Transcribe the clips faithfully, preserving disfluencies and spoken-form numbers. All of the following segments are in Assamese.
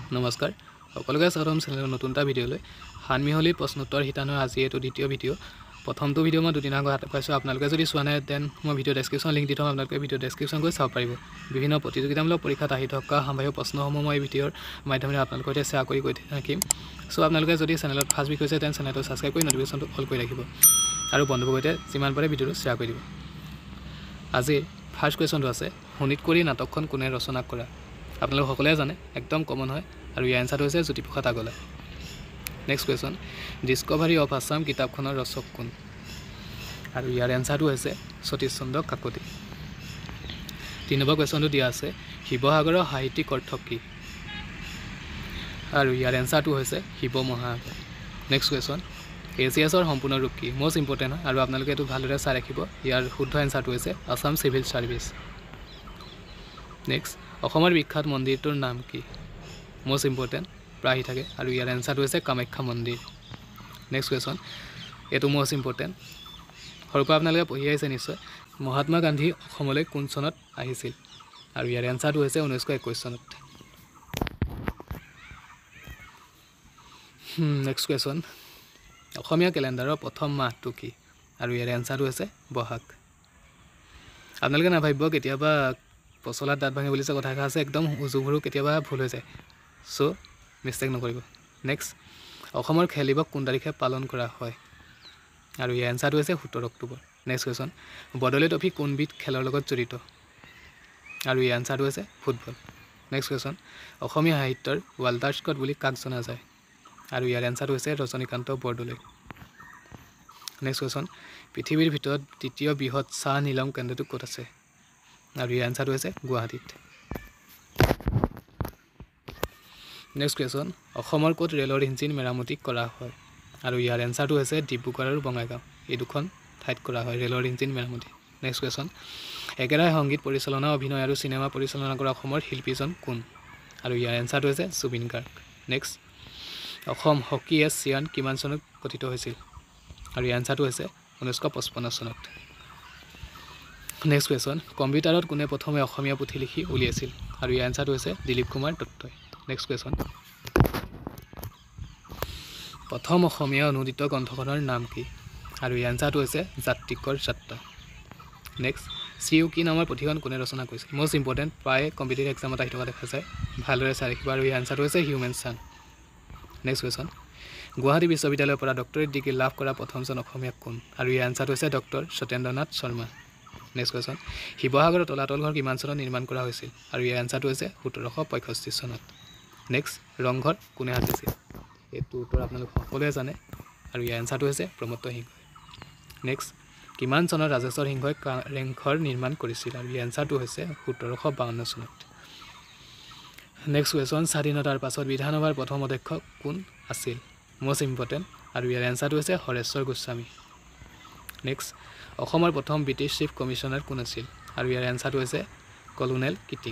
নমস্কাৰ সকলোকে স্বাগতম চেনেলৰ নতুন এটা ভিডিঅ'লৈ হানমিহলি প্ৰশ্নোত্তৰ শিতানৰ আজি এইটো দ্বিতীয় ভিডিঅ' প্ৰথমটো ভিডিঅ' মই দুদিন আগত পাইছোঁ আপোনালোকে যদি চোৱা নাই দেন মই ভিডিঅ' ডেছক্ৰিপশ্যন লিংক দি থম আপোনালোকে ভিডিঅ' ডেছক্ৰিপশ্যন গৈ চাব পাৰিব বিভিন্ন প্ৰতিযোগিতামূলক পৰীক্ষাত আহি থকা সম্ভাৱ্য প্ৰশ্নসমূহ মই এই ভিডিঅ'ৰ মাধ্যমেৰে আপোনালোকৰ সৈতে শ্বেয়াৰ কৰি গৈ থাকিম চ' আপোনালোকে যদি চেনেলত ফাৰ্ষ্ট ভিডিঅ' হৈছে দেন চেনেলটো ছাবস্ক্ৰাইব কৰি নটিফিকেশ্যনটো অল কৰি ৰাখিব আৰু বন্ধুবৰ্গৰ সৈতে যিমান পাৰে ভিডিঅ'টো শ্বেয়াৰ কৰি দিব আজিৰ ফাৰ্ষ্ট কুৱেশ্যনটো আছে শোণিতপুৰী নাটকখন কোনে ৰচনা কৰা আপোনালোক সকলোৱে জানে একদম কমন হয় আৰু ইয়াৰ এনসাৰটো হৈছে Jyotiprasad Agarwala next question discovery of Assam কিতাপখনৰ ৰচক কোন আৰু ইয়াৰ এনসাৰটো হৈছে সতীশ চন্দ্ৰ কাকতি তিনি নম্বৰ কুৱেশ্যনটো দিয়া আছে শিৱসাগৰৰ সাহিত্যিক অৰ্থ কি আৰু ইয়াৰ এনসাৰটো হৈছে শিৱ মহাসাগৰ নেক্সট কুৱেশ্যন এচিএছৰ সম্পূৰ্ণ ৰূপ কি মোষ্ট ইম্পৰ্টেণ্ট হয় আৰু আপোনালোকে এইটো ভালদৰে চাই ৰাখিব ইয়াৰ শুদ্ধ এনসাৰটো হৈছে আছাম চিভিল সাৰ্ভিস নেক্সট অসমৰ বিখ্যাত মন্দিৰটোৰ নাম কি মোষ্ট ইম্পৰ্টেণ্ট প্ৰায় আহি থাকে আৰু ইয়াৰ এনসাৰটো হৈছে কামাখ্যা মন্দিৰ নেক্সট কুৱেশ্যন এইটো মোষ্ট ইম্পৰ্টেণ্ট সৰুৰ পৰা আপোনালোকে পঢ়ি আহিছে নিশ্চয় মহাত্মা গান্ধী অসমলৈ কোন চনত আহিছিল আৰু ইয়াৰ এনসাৰটো হৈছে ঊনৈছশ একৈছ চনত নেক্সট কুৱেশ্যন অসমীয়া কেলেণ্ডাৰৰ প্ৰথম মাহটো কি আৰু ইয়াৰ এনসাৰটো হৈছে বহাগ আপোনালোকে নাভাবিব কেতিয়াবা পচলাত দাঁত ভাঙে বুলি যে কথা আছে একদম উজুভৰু কেতিয়াবা ভুল হৈ যায় চ' মিষ্টেক নকৰিব নেক্সট অসমৰ খেল দিৱস কোন তাৰিখে পালন কৰা হয় আৰু ইয়াৰ এনসাৰটো হৈছে সোতৰ October next question Bordoloi trophy কোনবিধ খেলৰ লগত জড়িত আৰু ইয়াৰ এনসাৰটো হৈছে ফুটবল নেক্সট কুৱেশ্যন অসমীয়া সাহিত্যৰ ৱাল্টাৰ স্কট বুলি কাক জনা যায় আৰু ইয়াৰ এনসাৰটো হৈছে ৰজনীকান্ত বৰদলৈ নেক্সট কুৱেশ্যন পৃথিৱীৰ ভিতৰত দ্বিতীয় বৃহৎ চাহ নিলাম কেন্দ্ৰটো ক'ত আছে আৰু ইয়াৰ এনসাৰটো হৈছে গুৱাহাটীত নেক্সট কুৱেশ্যন অসমৰ ক'ত ৰেলৰ ইঞ্জিন মেৰামতি কৰা হয় আৰু ইয়াৰ এনসাৰটো হৈছে ডিব্ৰুগড় আৰু বঙাইগাঁও এই দুখন ঠাইত কৰা হয় ৰেলৰ ইঞ্জিন মেৰামতি নেক্সট কুৱেশ্যন একেৰাহে সংগীত পৰিচালনা অভিনয় আৰু চিনেমা পৰিচালনা কৰা অসমৰ শিল্পীজন কোন আৰু ইয়াৰ এনসাৰটো হৈছে Zubeen Garg next Assam hockey Asian কিমান চনত গঠিত হৈছিল আৰু ইয়াৰ এনসাৰটো হৈছে ঊনৈছশ পঁচপন্ন চনত নেক্সট কুৱেশ্যন কম্পিউটাৰত কোনে প্ৰথমে অসমীয়া পুথি লিখি উলিয়াইছিল আৰু ইয়াৰ এনসাৰটো হৈছে দিলীপ কুমাৰ দত্তই নেক্সট কুৱেশ্যন প্ৰথম অসমীয়া অনুদিত গ্ৰন্থখনৰ নাম কি আৰু ইয়াৰ এনসাৰটো হৈছে জাতিকৰ যাত্ৰা নেক্সট চি ইউ কি নামৰ পুথিখন কোনে ৰচনা কৰিছিল মোষ্ট ইম্পৰ্টেণ্ট প্ৰায় কম্পিটিটিভ এক্সামত আহি থকা দেখা যায় ভালদৰে চাই ৰাখিব আৰু ইয়াৰ এনসাৰটো হৈছে হিউমেন চাং নেক্সট কুৱেশ্যন গুৱাহাটী বিশ্ববিদ্যালয়ৰ পৰা ডক্টৰেট ডিগ্ৰী লাভ কৰা প্ৰথমজন অসমীয়া কোন আৰু ইয়াৰ এনসাৰটো হৈছে doctor Satyendranath Sharma next question শিৱসাগৰৰ তলাতল ঘৰ কিমান চনত নিৰ্মাণ কৰা হৈছিল আৰু ইয়াৰ এনসাৰটো হৈছে সোতৰশ পঁয়ষষ্ঠি চনত নেক্সট ৰংঘৰ কোনে সাজিছিল এইটো উত্তৰ আপোনালোক সকলোৱে জানে আৰু ইয়াৰ এনসাৰটো হৈছে প্ৰমত্ত সিংহই নেক্সট কিমান চনত ৰাজেশ্বৰ সিংহই কাৰেংঘৰ নিৰ্মাণ কৰিছিল আৰু ইয়াৰ এনসাৰটো হৈছে সোতৰশ বাৱন্ন চনত নেক্সট কুৱেশ্যন স্বাধীনতাৰ পাছত বিধানসভাৰ প্ৰথম অধ্যক্ষ কোন আছিল মোষ্ট ইম্পৰ্টেণ্ট আৰু ইয়াৰ এনসাৰটো হৈছে হৰেশ্বৰ গোস্বামী নেক্সট অসমৰ প্ৰথম ব্ৰিটিছ চিফ কমিশ্যনাৰ কোন আছিল আৰু ইয়াৰ এনসাৰটো হৈছে কলোনেল কিটিং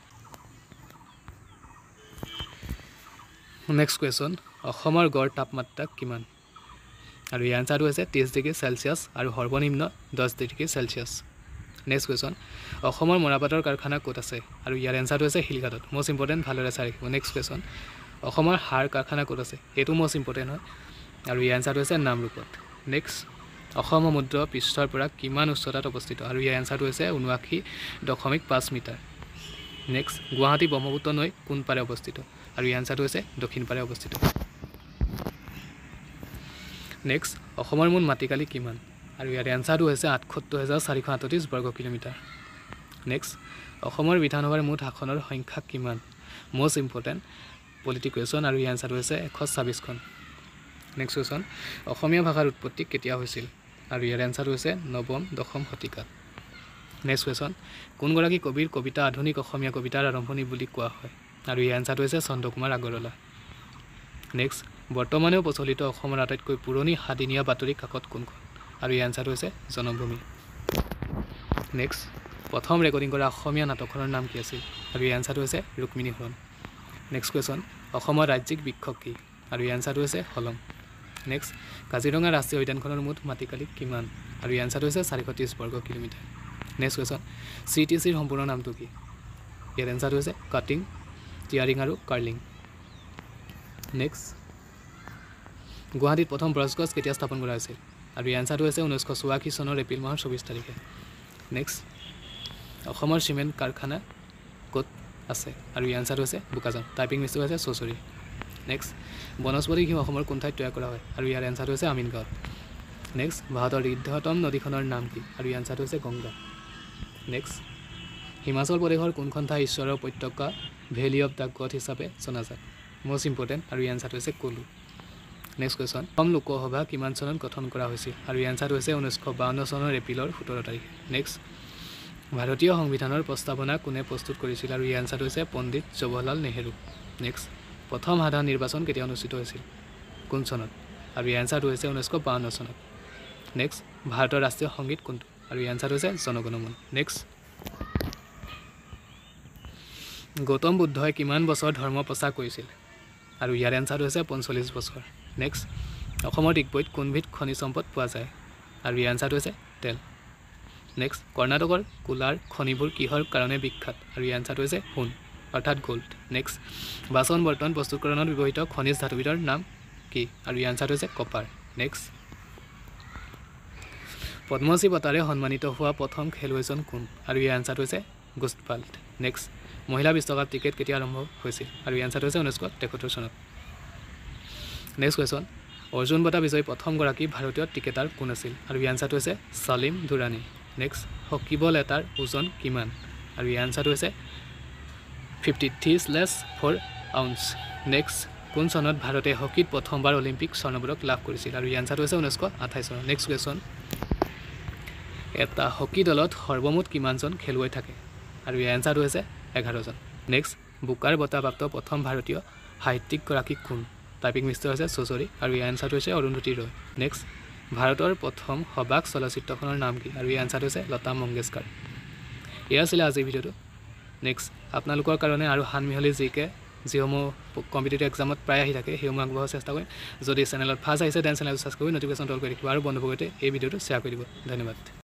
নেক্সট কুৱেশ্যন অসমৰ গড় তাপমাত্ৰা কিমান আৰু ইয়াৰ এনসাৰটো হৈছে ত্ৰিছ ডিগ্ৰী চেলচিয়াছ আৰু সৰ্বনিম্ন দহ ডিগ্ৰী চেলচিয়াছ নেক্সট কুৱেশ্যন অসমৰ মৰাপাটৰ কাৰখানা ক'ত আছে আৰু ইয়াৰ এনসাৰটো হৈছে শিলঘাটত মোষ্ট ইম্পৰ্টেণ্ট ভালদৰে চাই ৰাখিব নেক্সট কুৱেশ্যন অসমৰ সাৰ কাৰখানা ক'ত আছে এইটো মোষ্ট ইম্পৰ্টেণ্ট হয় আৰু ইয়াৰ এনসাৰটো হৈছে নামৰূপত নেক্সট অসম সমুদ্ৰ পৃষ্ঠৰ পৰা কিমান উচ্চতাত অৱস্থিত আৰু ইয়াৰ এনসাৰটো হৈছে ঊনাশী দশমিক পাঁচ মিটাৰ নেক্সট গুৱাহাটী ব্ৰহ্মপুত্ৰ নৈ কোন পাৰে অৱস্থিত আৰু ইয়াৰ এনসাৰটো হৈছে দক্ষিণ পাৰে অৱস্থিত নেক্সট অসমৰ মুঠ মাটিকালি কিমান আৰু ইয়াৰ এনসাৰটো হৈছে আঠসত্তৰ হাজাৰ চাৰিশ আঠত্ৰিছ বৰ্গ কিলোমিটাৰ নেক্সট অসমৰ বিধানসভাৰ মুঠ আসনৰ সংখ্যা কিমান মোষ্ট ইম্পৰ্টেণ্ট পলিটি কুৱেশ্যন আৰু ইয়াৰ এনসাৰটো হৈছে এশ ছাব্বিছখন নেক্সট কুৱেশ্যন অসমীয়া ভাষাৰ উৎপত্তি কেতিয়া হৈছিল আৰু ইয়াৰ এনসাৰটো হৈছে নৱম দশম শতিকাত নেক্সট কুৱেশ্যন কোনগৰাকী কবিৰ কবিতা আধুনিক অসমীয়া কবিতাৰ আৰম্ভণি বুলি কোৱা হয় আৰু ইয়াৰ এনসাৰটো হৈছে চন্দ্ৰকুমাৰ আগৰৱালা নেক্সট বৰ্তমানেও প্ৰচলিত অসমৰ আটাইতকৈ পুৰণি সাদিনীয়া বাতৰি কাকত কোনখন আৰু ইয়াৰ এনসাৰটো হৈছে জনমভূমি নেক্সট প্ৰথম ৰেকৰ্ডিং কৰা অসমীয়া নাটকখনৰ নাম কি আছিল আৰু ইয়াৰ এনসাৰটো হৈছে ৰুক্মিণী হৰণ নেক্সট কুৱেশ্যন অসমৰ ৰাজ্যিক বৃক্ষ কি আৰু ইয়াৰ এনসাৰটো হৈছে হলং নেক্সট কাজিৰঙা ৰাষ্ট্ৰীয় উদ্যানখনৰ মুঠ মাটিকালি কিমান আৰু ইয়াৰ এনসাৰটো হৈছে চাৰিশ ত্ৰিছ বৰ্গ kilometre next question C T চিৰ সম্পূৰ্ণ নামটো কি ইয়াৰ এনসাৰটো হৈছে কাটিং টিয়াৰিং আৰু কাৰ্লিং নেক্সট গুৱাহাটীত প্ৰথম ব্ৰছগছ কেতিয়া স্থাপন কৰা হৈছিল আৰু এই এনচাৰটো হৈছে ঊনৈছশ চৌৰাশী চনৰ এপ্ৰিল মাহৰ চৌবিছ তাৰিখে নেক্সট অসমৰ চিমেণ্ট কাৰখানা ক'ত আছে আৰু এই এনচাৰটো হৈছে বোকাজান টাইপিং মিষ্টেক হৈছে চৌচুৰী নেক্সট বনস্পতি ঘিউ অসমৰ কোন ঠাইত তৈয়াৰ কৰা হয় আৰু ইয়াৰ এনচাৰটো হৈছে আমিনগাঁৱত নেক্সট ভাৰতৰ দীৰ্ঘতম নদীখনৰ নাম কি আৰু এই এনচাৰটো হৈছে গংগা নেক্সট হিমাচল প্ৰদেশৰ কোনখন ঠাই ঈশ্বৰৰ উপত্যকা ভেলি অফ দ্য গড হিচাপে জনাজাত মষ্ট ইম্পৰ্টেণ্ট আৰু এই এনচাৰটো হৈছে কলু নেক্সট কুৱেশ্যন অসম লোকসভা কিমান চনত গঠন কৰা হৈছিল আৰু এই এনচাৰটো হৈছে ঊনৈছশ বাৱন্ন চনৰ এপ্ৰিলৰ সোতৰ তাৰিখে নেক্সট ভাৰতীয় সংবিধানৰ প্ৰস্তাৱনা কোনে প্ৰস্তুত কৰিছিল আৰু এই এনচাৰটো হৈছে পণ্ডিত জৱাহৰলাল নেহেৰু নেক্সট প্ৰথম সাধাৰণ নিৰ্বাচন কেতিয়া অনুষ্ঠিত হৈছিল কোন চনত আৰু এই এনচাৰটো হৈছে ঊনৈছশ বাৱন্ন চনত নেক্সট ভাৰতৰ ৰাষ্ট্ৰীয় সংগীত কোনটো আৰু এই এনচাৰটো হৈছে জনগণ মন নেক্সট গৌতম বুদ্ধই কিমান বছৰ ধৰ্ম প্ৰচাৰ কৰিছিল আৰু ইয়াৰ এনচাৰটো হৈছে পঞ্চল্লিছ বছৰ নেক্সট অসমৰ ডিগবৈত কোনবিধ খনিজ সম্পদ পোৱা যায় আৰু ইয়াৰ এনচাৰটো হৈছে তেল নেক্সট কৰ্ণাটকৰ কোলাৰ খনিবোৰ কিহৰ কাৰণে বিখ্যাত আৰু ইয়াৰ এনচাৰটো হৈছে সোণ অৰ্থাৎ গোল্ড নেক্সট বাচন বৰ্তন প্ৰস্তুতকৰণত ব্যৱহৃত খনিজ ধাতুবিধৰ নাম কি আৰু ইয়াৰ এনচাৰটো হৈছে কপাৰ নেক্সট পদ্মশ্ৰী বঁটাৰে সন্মানিত হোৱা প্ৰথম খেলুৱৈজন কোন আৰু ইয়াৰ এনচাৰটো হৈছে গুষ্টপাল্ট নেক্সট মহিলা বিশ্বকাপ ক্ৰিকেট কেতিয়া আৰম্ভ হৈছিল আৰু ইয়াৰ এনচাৰটো হৈছে ঊনৈছশ তেসত্তৰ চনত নেক্সট কুৱেশ্যন অৰ্জুন বঁটা বিজয়ী প্ৰথমগৰাকী ভাৰতীয় ক্ৰিকেটাৰ কোন আছিল আৰু ইয়াৰ এনচাৰটো হৈছে Salim Durrani next hockey ball এটাৰ ওজন কিমান আৰু ইয়াৰ এনচাৰটো হৈছে fifty three slash four ounce next কোন চনত ভাৰতে হকীত প্ৰথমবাৰ অলিম্পিক স্বৰ্ণ পদক লাভ কৰিছিল আৰু ইয়াৰ এনচাৰটো হৈছে ঊনৈছশ আঠাইছ চনত নেক্সট কুৱেশ্যন এটা হকী দলত সৰ্বমুঠ কিমানজন খেলুৱৈ থাকে আৰু ইয়াৰ এনচাৰটো হৈছে এঘাৰজন নেক্সট বুকাৰ বঁটাপ্ৰাপ্ত প্ৰথম ভাৰতীয় সাহিত্যিকগৰাকী কোন টাইপিং মিষ্টেক হৈছে চৌচুৰী আৰু ইয়াৰ এনচাৰটো হৈছে অৰুন্ধতী ৰয় নেক্সট ভাৰতৰ প্ৰথম সবাক চলচ্চিত্ৰখনৰ নাম কি আৰু ইয়াৰ এনচাৰটো হৈছে লতা মংগেশকাৰ এয়া আছিলে আজিৰ ভিডিঅ'টো নেক্সট আপোনালোকৰ কাৰণে আৰু সান মিহলি জিকে যিসমূহ কম্পিটিটিভ এক্সামত প্ৰায় আহি থাকে সেইসমূহ আগবঢ়োৱাৰ চেষ্টা কৰিম যদি চেনেলত ফাৰ্ষ্ট আহিছে দেন চেনেলটো ছাবস্ক্ৰাইব কৰি নটিফিকেশ্যন অল কৰি ৰাখিব আৰু বন্ধুবৰ্গতে এই ভিডিঅ'টো শ্বেয়াৰ কৰি দিব ধন্যবাদ।